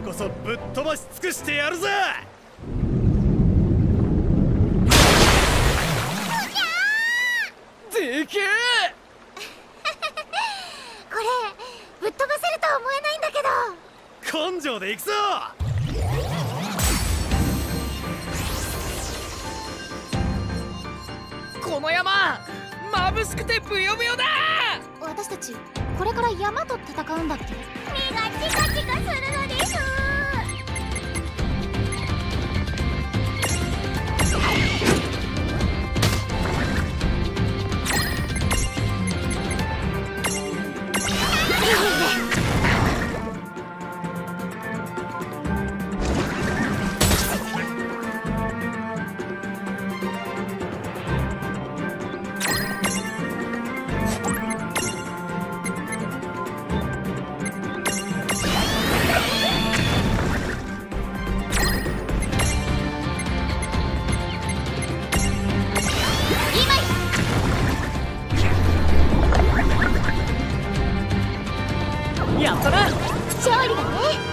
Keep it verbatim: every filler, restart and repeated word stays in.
こそぶっ飛ばし尽くしてやるぜ。でけえこれぶっ飛ばせるとは思えないんだけど。 根性でいくぞ。 この山眩しくてブヨブヨだ。 私たちこれから山と戦うんだっけ。目がチカチカするのでしょ。 やったな。 勝利だね。